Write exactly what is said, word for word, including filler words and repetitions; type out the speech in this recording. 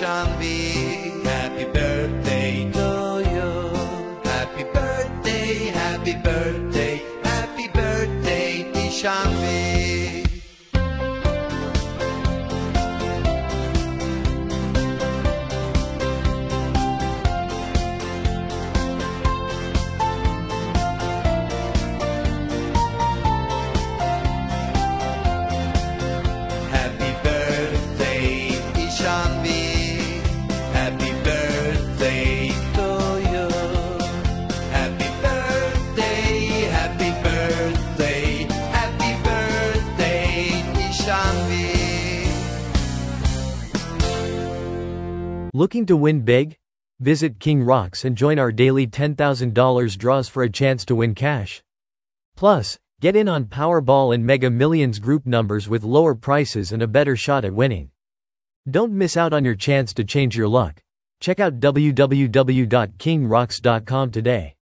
ISHANVI. Happy birthday to you. Happy birthday, happy birthday, happy birthday, ISHANVI. Happy birthday, ISHANVI. Happy birthday to you. Happy birthday, happy birthday, happy birthday, ISHANVI. Looking to win big? Visit King Rocks and join our daily ten thousand dollars draws for a chance to win cash. Plus, get in on Powerball and Mega Millions group numbers with lower prices and a better shot at winning. Don't miss out on your chance to change your luck. Check out w w w dot king rocks dot com today.